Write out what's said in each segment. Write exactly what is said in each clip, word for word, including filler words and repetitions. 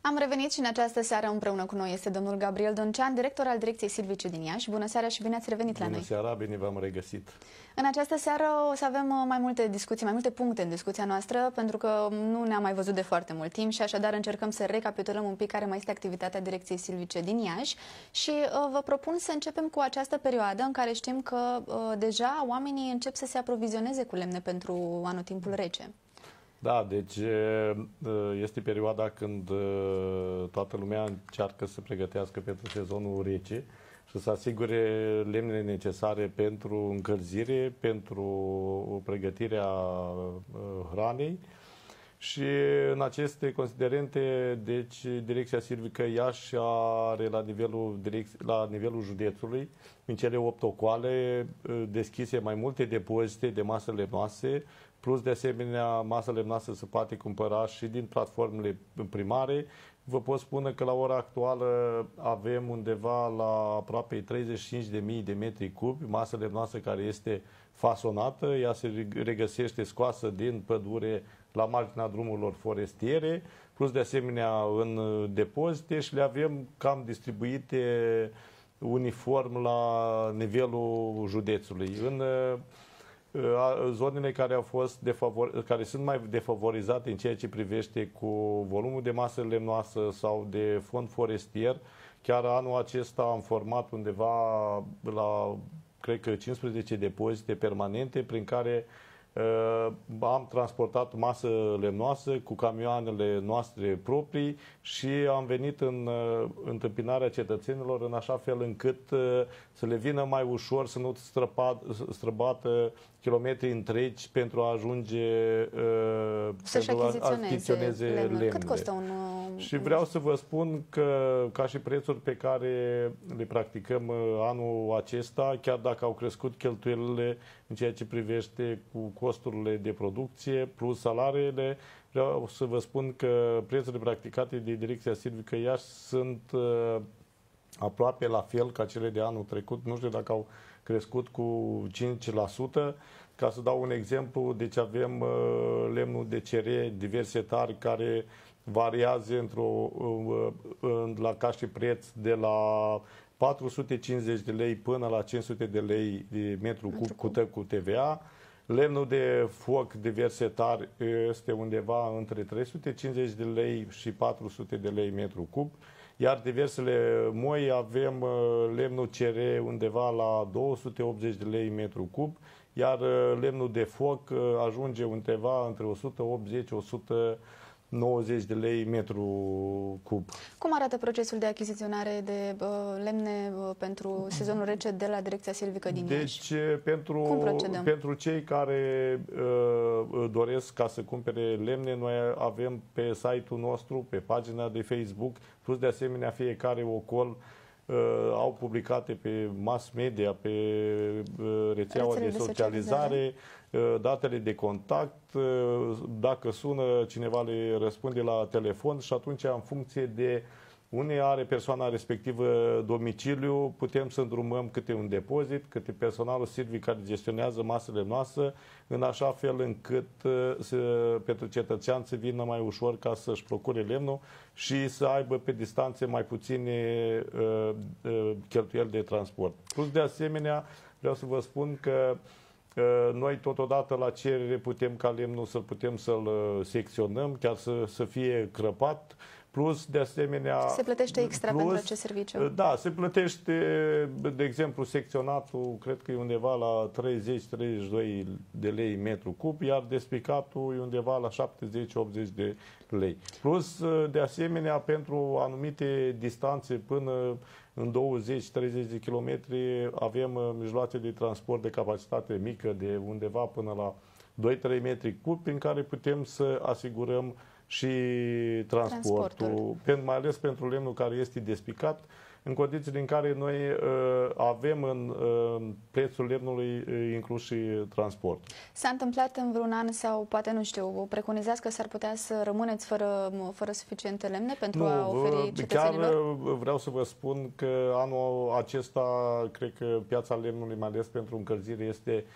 Am revenit și în această seară împreună cu noi este domnul Gabriel Doncean, director al Direcției Silvice din Iași. Bună seara și bine ați revenit la noi! Bună seara, bine v-am regăsit! În această seară o să avem mai multe discuții, mai multe puncte în discuția noastră, pentru că nu ne-am mai văzut de foarte mult timp și așadar încercăm să recapitulăm un pic care mai este activitatea Direcției Silvice din Iași și uh, vă propun să începem cu această perioadă în care știm că uh, deja oamenii încep să se aprovizioneze cu lemne pentru anotimpul rece. Da, deci este perioada când toată lumea încearcă să se pregătească pentru sezonul rece și să asigure lemnele necesare pentru încălzire, pentru pregătirea hranei. Și în aceste considerente, deci, Direcția Silvică Iași are la nivelul, la nivelul județului, în cele opt ocoale, deschise mai multe depozite de masă lemnoase, plus de asemenea masă lemnoasă se poate cumpăra și din platformele primare. Vă pot spune că la ora actuală avem undeva la aproape treizeci și cinci de mii de metri cubi masă lemnoasă care este fasonată, ea se regăsește scoasă din pădure la marginea drumurilor forestiere, plus de asemenea în depozite și le avem cam distribuite uniform la nivelul județului. În zonele care au fost defavor, care sunt mai defavorizate în ceea ce privește cu volumul de masă lemnoasă sau de fond forestier, chiar anul acesta am format undeva la, cred că, cincisprezece depozite permanente prin care uh, am transportat masă lemnoasă cu camioanele noastre proprii și am venit în uh, întâmpinarea cetățenilor în așa fel încât uh, să le vină mai ușor, să nu străbată kilometri întregi pentru a ajunge uh, să-și achiziționeze lemnele. Cât costă un... Și vreau să vă spun că ca și prețuri pe care le practicăm anul acesta, chiar dacă au crescut cheltuielile în ceea ce privește cu costurile de producție plus salariile, vreau să vă spun că prețurile practicate de Direcția Silvică Iași sunt uh, aproape la fel ca cele de anul trecut. Nu știu dacă au crescut cu cinci la sută. Ca să dau un exemplu, deci avem uh, lemnul de cere, diverse tari care variază într-o, uh, uh, la ca și preț de la patru sute cincizeci de lei până la cinci sute de lei de metru cub cu, cu T V A. Lemnul de foc diverse tari este undeva între trei sute cincizeci de lei și patru sute de lei metru cub. Iar diversele moi avem uh, lemnul cere undeva la două sute optzeci de lei metru cub, iar uh, lemnul de foc uh, ajunge undeva între o sută optzeci - o sută nouăzeci de lei metru cub. Cum arată procesul de achiziționare de uh, lemne uh, pentru sezonul rece de la Direcția Silvică din Iași? Deci, pentru, pentru cei care uh, doresc ca să cumpere lemne, noi avem pe site-ul nostru, pe pagina de Facebook, plus de asemenea fiecare ocol uh, au publicate pe mass media, pe uh, rețeaua de, de socializare, uh, datele de contact. Uh, dacă sună, cineva le răspunde la telefon și atunci, în funcție de unde are persoana respectivă domiciliu, putem să îndrumăm câte un depozit, câte personalul silvic care gestionează masele noastre, în așa fel încât să, pentru cetățean să vină mai ușor ca să-și procure lemnul și să aibă pe distanțe mai puține uh, uh, cheltuieli de transport. Plus, de asemenea, vreau să vă spun că uh, noi totodată la cerere putem ca lemnul să putem să-l secționăm, chiar să, să fie crăpat. Plus, de asemenea... Se plătește extra plus, pentru acest serviciu? Da, se plătește, de exemplu, secționatul, cred că e undeva la treizeci - treizeci și doi de lei metru cub, iar despicatul e undeva la șaptezeci - optzeci de lei. Plus, de asemenea, pentru anumite distanțe până în douăzeci - treizeci de kilometri, avem mijloace de transport de capacitate mică, de undeva până la doi - trei metri cub, prin care putem să asigurăm și transportul, transportul. Mai ales pentru lemnul care este despicat, în condițiile în care noi uh, avem în uh, prețul lemnului uh, inclus și transport. S-a întâmplat în vreun an sau poate, nu știu, preconizați că s-ar putea să rămâneți fără, fără suficiente lemne pentru nu, a oferi cetățenilor? Chiar vreau să vă spun că anul acesta, cred că piața lemnului, mai ales pentru încălzire, este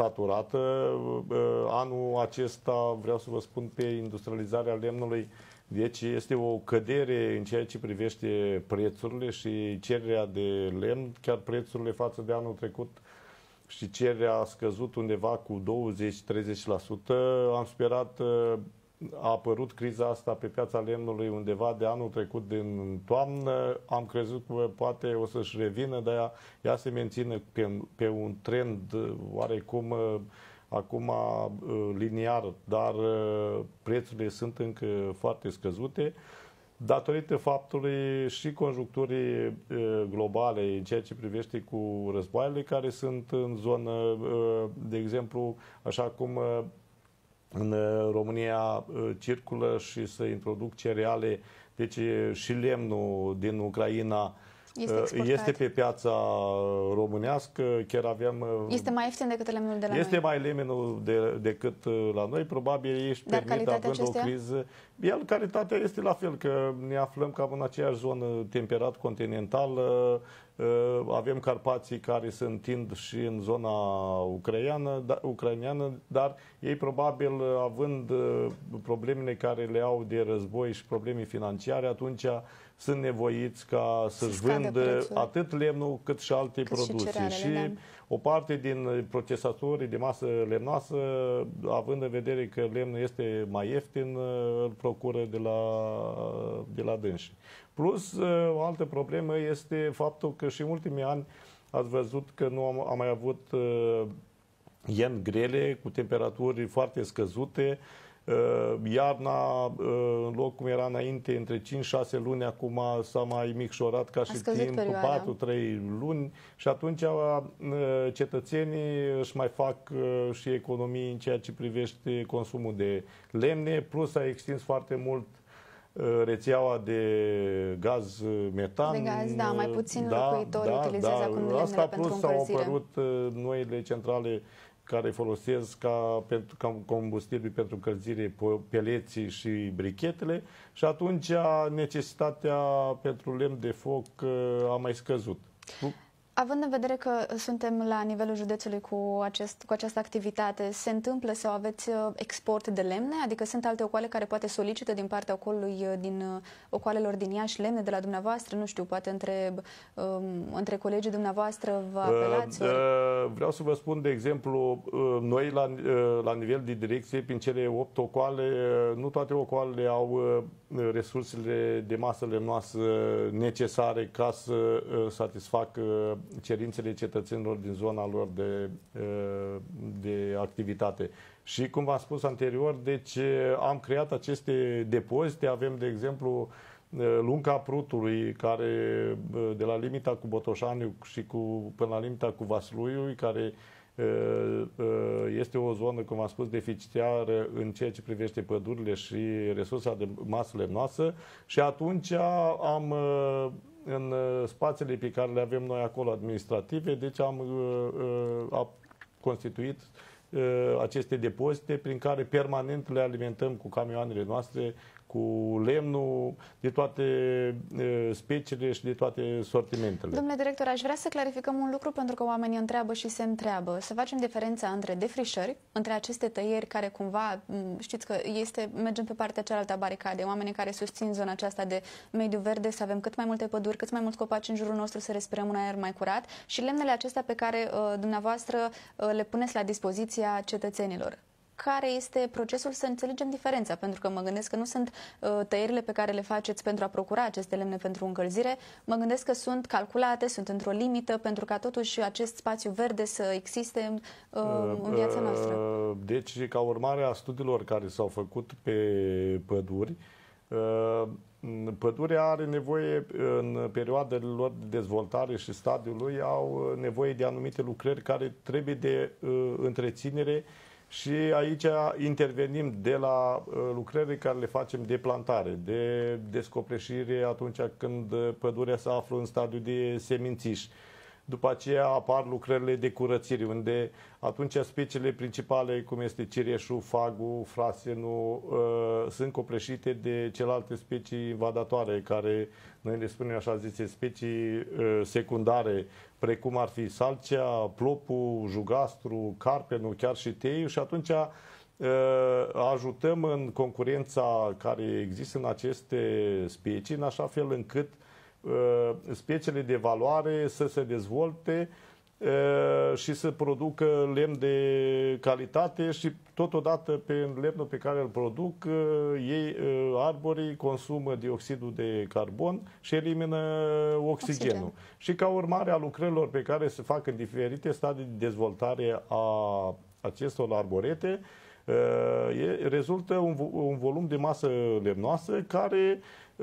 saturată. Anul acesta, vreau să vă spun, pe industrializarea lemnului Deci este o cădere în ceea ce privește prețurile și cererea de lemn, chiar prețurile față de anul trecut și cererea a scăzut undeva cu douăzeci la treizeci la sută. Am sperat, a apărut criza asta pe piața lemnului undeva de anul trecut din toamnă. Am crezut că poate o să-și revină, dar ea, ea se menține pe, pe un trend oarecum acum liniar, dar prețurile sunt încă foarte scăzute datorită faptului și conjuncturii globale în ceea ce privește cu războaiele care sunt în zonă, de exemplu, așa cum în România circulă și se introduc cereale, deci și lemnul din Ucraina este, este pe piața românească, chiar avem... Este mai ieftin decât lemnul de la este noi. mai lemnul de, decât la noi, probabil ei își Dar permit, având acestea? o criză. El, calitatea este la fel, că ne aflăm cam în aceeași zonă temperat continentală, avem Carpații care se întind și în zona ucraineană, da, ucraineană, dar ei probabil având problemele care le au de război și probleme financiare, atunci sunt nevoiți ca să-și vândă atât lemnul cât și alte cât produse. Și, și o parte din procesatorii de masă lemnoasă, având în vedere că lemnul este mai ieftin, îl procură de la, de la dânsi. Plus, o altă problemă este faptul că și în ultimii ani ați văzut că nu am, am mai avut ieni grele, cu temperaturi foarte scăzute. Iarna, în loc cum era înainte, între cinci șase luni, acum s-a mai micșorat ca și timp, cu patru trei luni și atunci cetățenii își mai fac și economii în ceea ce privește consumul de lemne, plus s-a extins foarte mult rețeaua de gaz metan. De gaz, da, mai puțin da, locuitori da, utilizează da, acum lemnele asta pentru plus s-au încălzire. apărut noile centrale care folosesc ca, pentru, ca combustibil pentru încălzire peleții și brichetele și atunci necesitatea pentru lemn de foc a mai scăzut. Având în vedere că suntem la nivelul județului cu, acest, cu această activitate, se întâmplă să aveți export de lemne? Adică sunt alte ocoale care poate solicită din partea ocolului, din ocoalelor din Iași lemne de la dumneavoastră? Nu știu, poate între, um, între colegii dumneavoastră vă apelați? Uh, uh, vreau să vă spun, de exemplu, uh, noi la, uh, la nivel de direcție, prin cele opt ocoale, uh, nu toate ocoalele au uh, resursele de masă lemnoasă necesare ca să uh, satisfacă cerințele cetățenilor din zona lor de, de activitate. Și cum v-am spus anterior, deci am creat aceste depozite, avem de exemplu Lunca Prutului, care de la limita cu Botoșaniu și cu, până la limita cu Vasluiu, care este o zonă, cum am spus, deficitară în ceea ce privește pădurile și resursa de masă lemnoasă și atunci am în spațiile pe care le avem noi acolo administrative, deci am a constituit aceste depozite prin care permanent le alimentăm cu camioanele noastre, cu lemnul de toate speciile și de toate sortimentele. Domnule director, aș vrea să clarificăm un lucru pentru că oamenii întreabă și se întreabă. Să facem diferența între defrișări, între aceste tăieri care cumva, știți că este, mergem pe partea cealaltă a baricadei, oamenii care susțin zona aceasta de mediu verde, să avem cât mai multe păduri, cât mai mulți copaci în jurul nostru, să respirăm un aer mai curat și lemnele acestea pe care uh, dumneavoastră uh, le puneți la dispoziția cetățenilor. Care este procesul să înțelegem diferența? Pentru că mă gândesc că nu sunt uh, tăierile pe care le faceți pentru a procura aceste lemne pentru încălzire. Mă gândesc că sunt calculate, sunt într-o limită pentru ca totuși acest spațiu verde să existe uh, în viața noastră. Deci, ca urmare a studiilor care s-au făcut pe păduri, uh, pădurea are nevoie, în perioadele lor de dezvoltare și stadiul lui, au nevoie de anumite lucrări care trebuie de uh, întreținere. Și aici intervenim de la lucrările care le facem de plantare, de descopeșire atunci când pădurea se află în stadiu de semințiș. După aceea apar lucrările de curățire, unde atunci speciile principale, cum este cireșul, fagul, frasenul, uh, sunt copleșite de celelalte specii invadatoare, care noi le spunem așa zise specii uh, secundare, precum ar fi salcea, plopul, jugastru, carpenul, chiar și teiul, și atunci uh, ajutăm în concurența care există în aceste specii, în așa fel încât speciile de valoare să se dezvolte și să producă lemn de calitate și totodată pe lemnul pe care îl produc, ei, arborii, consumă dioxidul de carbon și elimină oxigenul. Oxigen. Și ca urmare a lucrărilor pe care se fac în diferite stadii de dezvoltare a acestor arborete, rezultă un, un volum de masă lemnoasă care,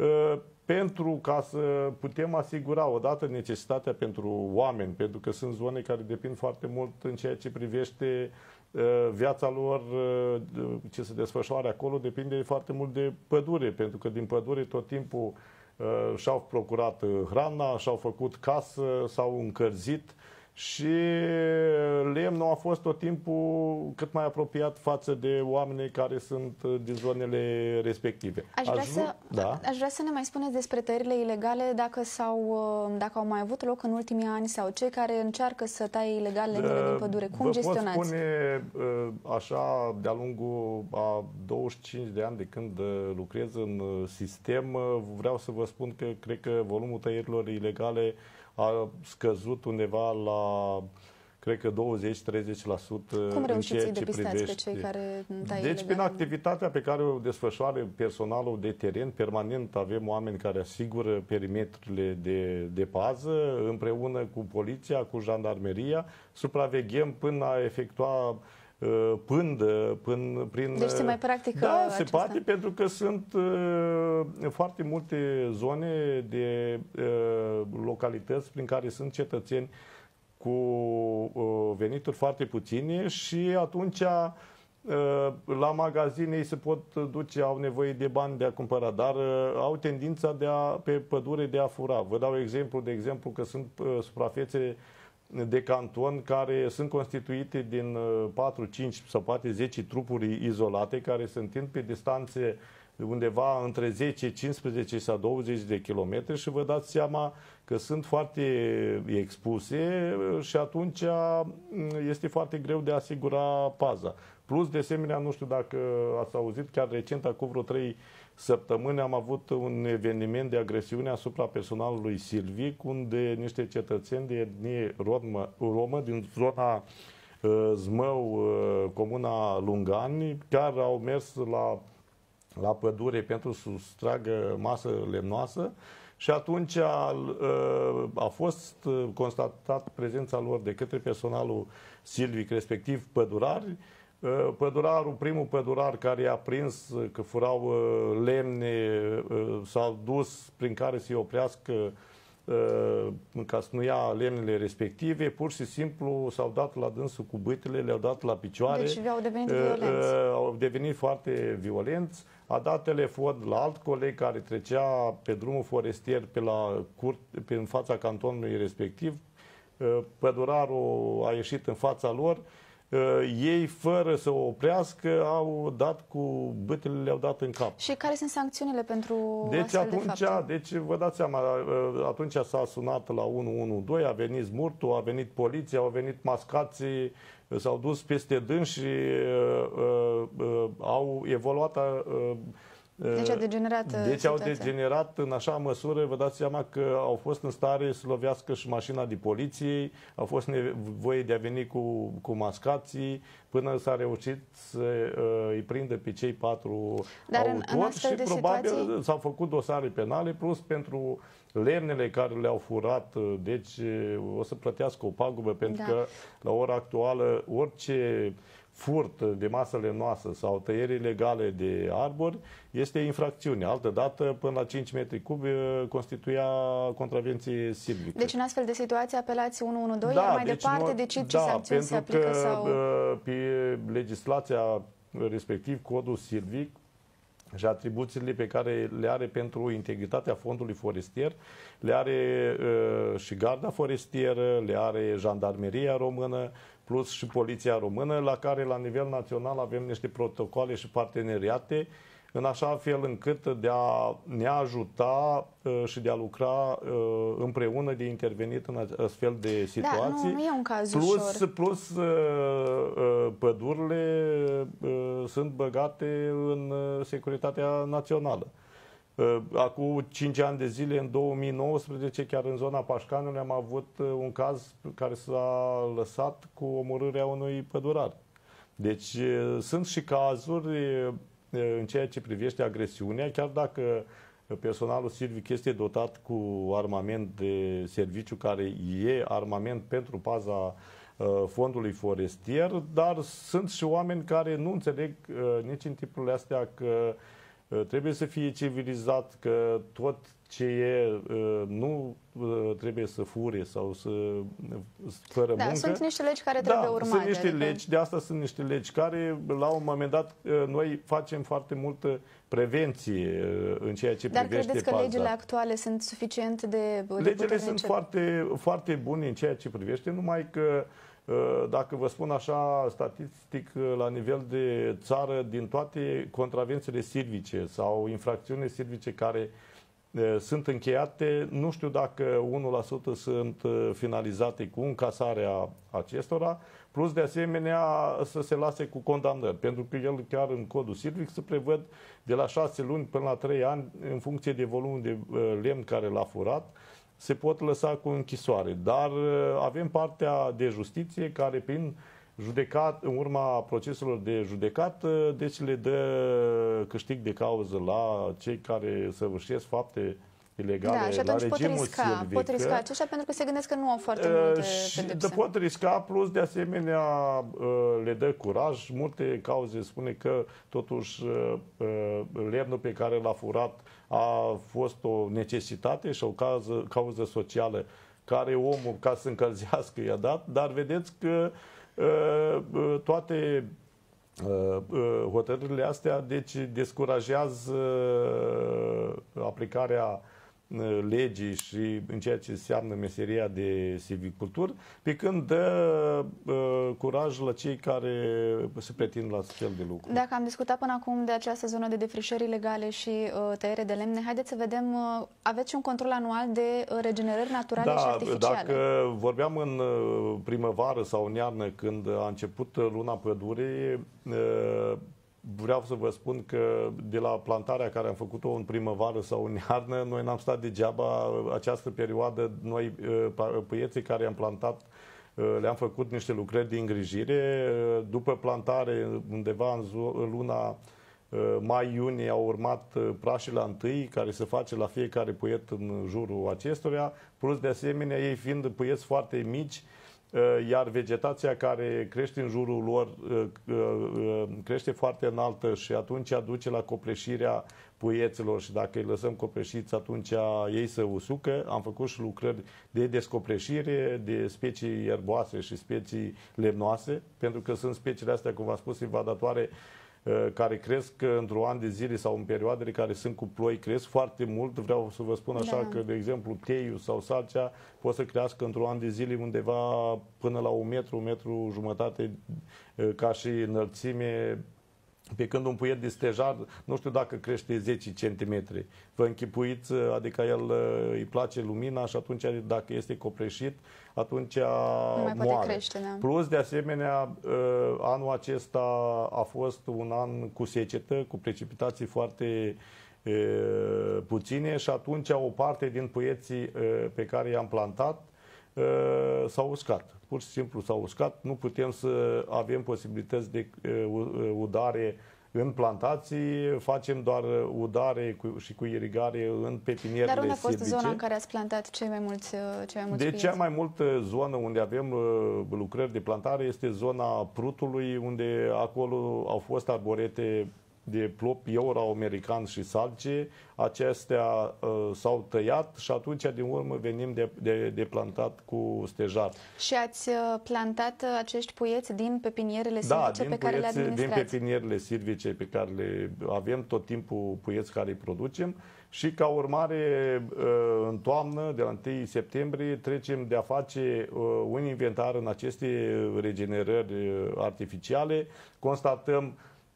pentru ca să putem asigura odată necesitatea pentru oameni, pentru că sunt zone care depind foarte mult în ceea ce privește viața lor, ce se desfășoară acolo, depinde foarte mult de pădure, pentru că din pădure tot timpul și-au procurat hrana, și-au făcut casă, s-au încălzit și lemnul a fost tot timpul cât mai apropiat față de oamenii care sunt din zonele respective. Aș vrea, să, da? aș vrea să ne mai spuneți despre tăierile ilegale, dacă, s-au, dacă au mai avut loc în ultimii ani sau cei care încearcă să taie ilegal lemnele din pădure. Cum Vă gestionați? pot spune așa, de-a lungul a douăzeci și cinci de ani de când lucrez în sistem, vreau să vă spun că cred că volumul tăierilor ilegale a scăzut undeva la, cred că douăzeci la treizeci la sută. Cum reușiți să-i depistați privește. Pe cei care taie Deci, ilegal? prin activitatea pe care o desfășoară personalul de teren, permanent avem oameni care asigură perimetrele de, de pază, împreună cu poliția, cu jandarmeria, supraveghem până a efectua pândă, până prin... Deci se mai practică Da, acesta. se poate, pentru că sunt uh, foarte multe zone de uh, localități prin care sunt cetățeni cu uh, venituri foarte puține și atunci uh, la magazine ei se pot duce, au nevoie de bani de a cumpăra, dar uh, au tendința de a, pe pădure de a fura. Vă dau exemplu, de exemplu, că sunt uh, suprafețe de canton care sunt constituite din patru, cinci sau poate zece trupuri izolate care se întind pe distanțe undeva între zece, cincisprezece sau douăzeci de kilometri și vă dați seama că sunt foarte expuse și atunci este foarte greu de a asigura paza. Plus, de asemenea, nu știu dacă ați auzit, chiar recent, acum vreo trei săptămâni, am avut un eveniment de agresiune asupra personalului silvic, unde niște cetățeni de etnie romă din zona uh, Zmău, uh, comuna Lungani, chiar au mers la, la pădure pentru să sustragă masă lemnoasă și atunci a, uh, a fost constatat prezența lor de către personalul silvic, respectiv pădurari. Pădurarul, primul pădurar care i-a prins că furau lemne, s-au dus prin care să-i oprească ca să nu ia lemnele respective, pur și simplu s-au dat la dânsul cu bâtele, le-au dat la picioare. Deci au devenit violenți. Au devenit foarte violenți. A dat telefon la alt coleg care trecea pe drumul forestier pe la curt, pe în fața cantonului respectiv. Pădurarul a ieșit în fața lor. Ei, fără să o oprească, au dat cu bâtele, le-au dat în cap. Și care sunt sancțiunile pentru deci, astfel atunci, de fapte? Deci, vă dați seama, atunci s-a sunat la unu unu doi, a venit smurtul, a venit poliția, au venit mascații, s-au dus peste dânsi și uh, uh, au evoluat... Uh, Deci a degenerat Deci situația. au degenerat în așa măsură, vă dați seama că au fost în stare să lovească și mașina de poliție, au fost nevoie de a veni cu, cu mascații, până s-a reușit să uh, îi prindă pe cei patru Dar autori și probabil situații... s-au făcut dosare penale, plus pentru lemnele care le-au furat, deci o să plătească o pagubă, pentru da. că la ora actuală orice furt de masă lemnoasă sau tăieri ilegale de arbori este infracțiune. Altădată, până la cinci metri cubi, constituia contravenție silvică. Deci, în astfel de situații, apelați unu unu doi, da, iar mai deci departe, noi, de ce, ce da, sancțiuni se aplică? Că, sau... pe legislația, respectiv codul silvic, și atribuțiile pe care le are pentru integritatea fondului forestier, le are uh, și Garda Forestieră, le are Jandarmeria Română, plus și Poliția Română, la care la nivel național avem niște protocoale și parteneriate în așa fel încât de a ne ajuta și de a lucra împreună, de intervenit în astfel de situații. Da, nu, nu e un caz plus, ușor. plus pădurile sunt băgate în securitatea națională. Acum cinci ani de zile, în două mii nouăsprezece, chiar în zona Pașcanului, am avut un caz care s-a lăsat cu omorârea unui pădurar. Deci sunt și cazuri în ceea ce privește agresiunea, chiar dacă personalul silvic este dotat cu armament de serviciu, care e armament pentru paza fondului forestier, dar sunt și oameni care nu înțeleg nici în tipurile astea că trebuie să fie civilizat, că tot ce e nu trebuie să fure sau să fără da, muncă. Sunt niște legi care trebuie da, urmate. sunt niște adică... legi, de asta sunt niște legi care, la un moment dat, noi facem foarte multă prevenție în ceea ce Dar privește credeți că paza. legile actuale sunt suficient de, de Legile sunt foarte, foarte bune în ceea ce privește, numai că dacă vă spun așa, statistic, la nivel de țară, din toate contravențiile silvice sau infracțiunile silvice care sunt încheiate, nu știu dacă unu la sută sunt finalizate cu încasarea acestora, plus de asemenea să se lase cu condamnări, pentru că el chiar în codul silvic se prevăd de la șase luni până la trei ani, în funcție de volumul de lemn care l-a furat, se pot lăsa cu închisoare. Dar avem partea de justiție care prin judecat, în urma proceselor de judecat, deci le dă câștig de cauză la cei care săvârșesc fapte ilegale, da, și atunci la pot regimul risca, silvic. pot risca aceștia pentru că se gândesc că nu au foarte multe și pedepse. pot risca, plus de asemenea le dă curaj. Multe cauze spune că totuși lemnul pe care l-a furat a fost o necesitate și o cauză, cauză socială care omul, ca să încălzească, i-a dat, dar vedeți că toate hotărârile astea deci descurajează aplicarea legii și în ceea ce înseamnă meseria de silvicultură, pe când dă uh, curaj la cei care se pretind la astfel de lucruri. Dacă am discutat până acum de această zonă de defrișări ilegale și uh, tăiere de lemne, haideți să vedem, uh, aveți un control anual de uh, regenerări naturale da, și artificiale. Dacă vorbeam în uh, primăvară sau în iarnă, când a început luna pădurii, uh, vreau să vă spun că de la plantarea care am făcut-o în primăvară sau în iarnă, noi n-am stat degeaba această perioadă. Noi, păieții care am plantat, le-am făcut niște lucrări de îngrijire. După plantare, undeva în, în luna mai-iunie, au urmat prașila întâi, care se face la fiecare păiet în jurul acestora, plus de asemenea, ei fiind păieți foarte mici, iar vegetația care crește în jurul lor crește foarte înaltă și atunci aduce la copleșirea puieților și dacă îi lăsăm copleșiți, atunci ei se usucă. Am făcut și lucrări de descopleșire de specii ierboase și specii lemnoase, pentru că sunt speciile astea, cum v-am spus, invadatoare, care cresc într-un an de zile sau în perioadele care sunt cu ploi, cresc foarte mult. Vreau să vă spun așa da. că, de exemplu, teiul sau salcea pot să crească într-un an de zile undeva până la un metru, un metru jumătate ca și înălțime, pe când un puiet de stejar, nu știu dacă crește zece centimetri. Vă închipuiți, adică el îi place lumina și atunci dacă este copleșit, atunci nu mai moare. poate crește, da. Plus, de asemenea, anul acesta a fost un an cu secetă, cu precipitații foarte puține și atunci o parte din puieții pe care i-am plantat s-au uscat. Pur și simplu s-au uscat. Nu putem să avem posibilități de udare în plantații, facem doar udare cu, și cu irigare în pepinierele silvice. Dar unde a fost silvice. Zona în care ați plantat cei mai mulți, cei mai mulți De pieți? cea mai multă zonă unde avem lucrări de plantare este zona Prutului, unde acolo au fost arborete de plop euro-american și salce. Acestea uh, s-au tăiat și atunci din urmă venim de, de, de plantat cu stejar. Și ați plantat acești puieți din pepinierele silvice da, pe care le administrați? din pepinierele silvice pe care le avem tot timpul, puieți care îi producem. Și ca urmare, în toamnă, de la întâi septembrie, trecem de a face un inventar în aceste regenerări artificiale. Constatăm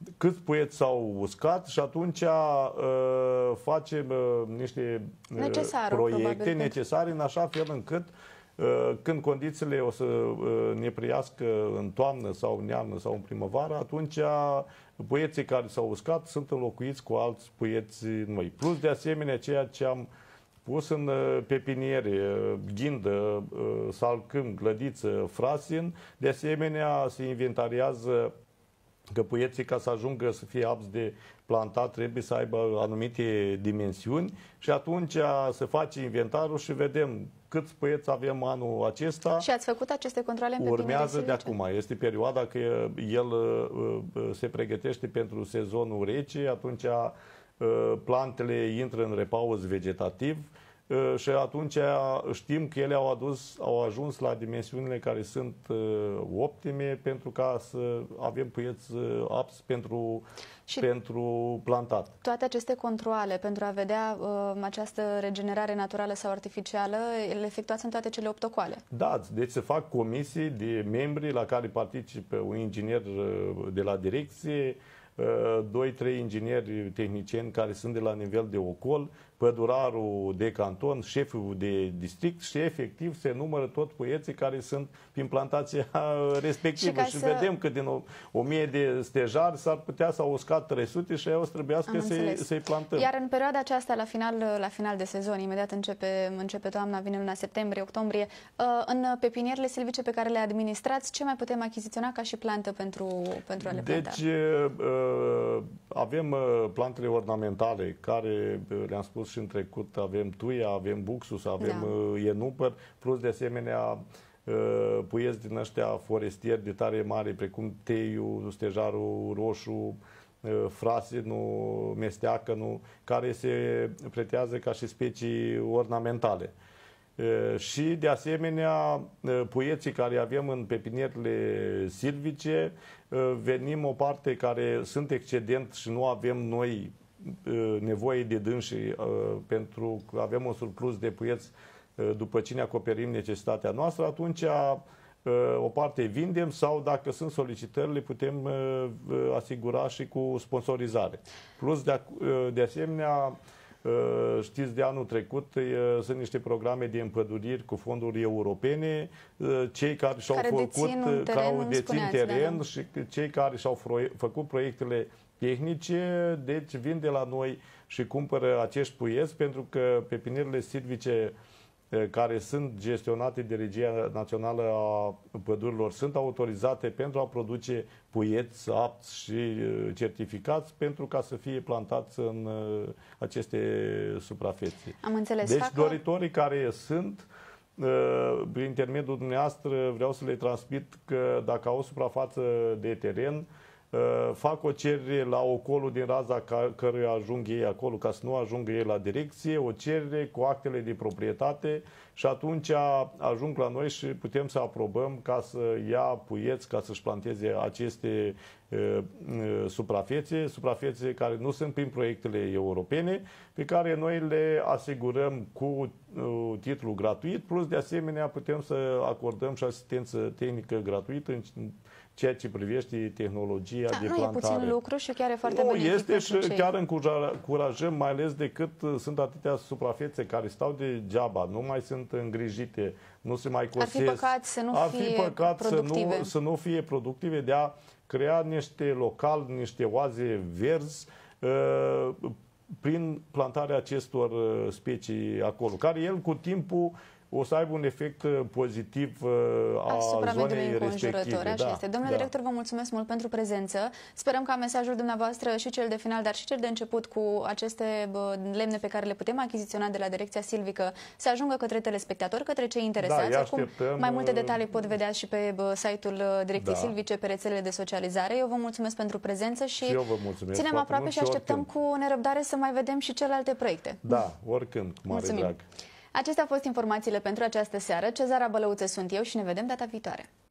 câți puieți s-au uscat și atunci uh, facem uh, niște uh, Necesarul, proiecte probabil, necesare în așa fel încât uh, când condițiile o să uh, ne priască în toamnă sau în iarnă sau în primăvară, atunci puieții care s-au uscat sunt înlocuiți cu alți puieți noi. Plus, de asemenea, ceea ce am pus în pepiniere, ghindă, salcâm, glădiță, frasin, de asemenea se inventariază că puieții, ca să ajungă să fie apți de plantat, trebuie să aibă anumite dimensiuni și atunci se face inventarul și vedem câți puieți avem anul acesta. Și ați făcut aceste controle în pepiniere Urmează de silvice? acum. Este perioada că el se pregătește pentru sezonul rece, atunci plantele intră în repaus vegetativ și atunci știm că ele au, adus, au ajuns la dimensiunile care sunt optime pentru ca să avem puieți apți pentru, pentru plantat. Toate aceste controale pentru a vedea uh, această regenerare naturală sau artificială, le efectuați în toate cele opt ocoale? Da, deci se fac comisii de membri la care participă un inginer de la direcție, doi, trei ingineri tehnicieni care sunt de la nivel de ocol, pădurarul de canton, șeful de district și efectiv se numără tot puieții care sunt prin plantația respectivă. Și, și să... vedem că din o, o mie de stejari s-ar putea să au uscat trei sute și ei o să trebuiască să-i să plantăm. Iar în perioada aceasta, la final, la final de sezon, imediat începe, începe toamna, vine luna septembrie, octombrie, în pepinierele silvice pe care le administrați, ce mai putem achiziționa ca și plantă pentru, pentru a le planta? Deci avem plantele ornamentale care, le-am spus și în trecut, avem tuia, avem buxus, avem da. enupăr, plus de asemenea puieți din ăștia forestieri de tare mare, precum teiul, stejarul roșu, frasinul, mesteacănul, care se pretează ca și specii ornamentale. Și, de asemenea, puieții care avem în pepinierele silvice, venim o parte care sunt excedent și nu avem noi nevoie de dânsii pentru că avem un surplus de puieți după ce ne acoperim necesitatea noastră, atunci o parte vindem sau dacă sunt solicitări le putem asigura și cu sponsorizare. Plus de, de asemenea, știți, de anul trecut sunt niște programe de împăduriri cu fonduri europene, cei care și-au făcut, care au dețin teren și cei care și-au făcut proiectele tehnice, deci vin de la noi și cumpără acești puieți, pentru că pepinierele silvice care sunt gestionate de Regia Națională a Pădurilor sunt autorizate pentru a produce puieți apți și certificați pentru ca să fie plantați în aceste suprafețe. Am înțeles. Deci Fac doritorii care sunt, prin intermediul dumneavoastră, vreau să le transmit că dacă au o suprafață de teren, fac o cerere la ocolul din raza căruia ajung ei acolo, ca să nu ajungă ei la direcție, o cerere cu actele de proprietate și atunci ajung la noi și putem să aprobăm ca să ia puieți, ca să-și planteze aceste uh, suprafețe, suprafețe care nu sunt prin proiectele europene, pe care noi le asigurăm cu uh, titlu gratuit, plus de asemenea putem să acordăm și asistență tehnică gratuită în ceea ce privește tehnologia da, de nu plantare. E puțin lucru și chiar e foarte nu, benefic este și cei. chiar încurajăm, mai ales de cât sunt atâtea suprafețe care stau degeaba, nu mai sunt îngrijite, nu se mai cosesc. Ar fi păcat să nu Ar fie fi păcat productive. Să nu, să nu fie productive, de a crea niște local, niște oaze verzi uh, prin plantarea acestor specii acolo, care el cu timpul o să aibă un efect pozitiv a asupra zonei respective. Așa da, este. Domnule da. director, vă mulțumesc mult pentru prezență. Sperăm ca mesajul dumneavoastră și cel de final, dar și cel de început cu aceste lemne pe care le putem achiziționa de la Direcția Silvică să ajungă către telespectatori, către cei interesați. Da, Acum, mai multe detalii pot vedea și pe site-ul Direcției da. Silvice, pe rețelele de socializare. Eu vă mulțumesc pentru prezență și, și eu vă mulțumesc ținem aproape și așteptăm oricând. cu nerăbdare să mai vedem și celelalte proiecte. Da, oricând, cu mare Mulțumim. drag. Acestea au fost informațiile pentru această seară. Cezara Bălăuță sunt eu și ne vedem data viitoare.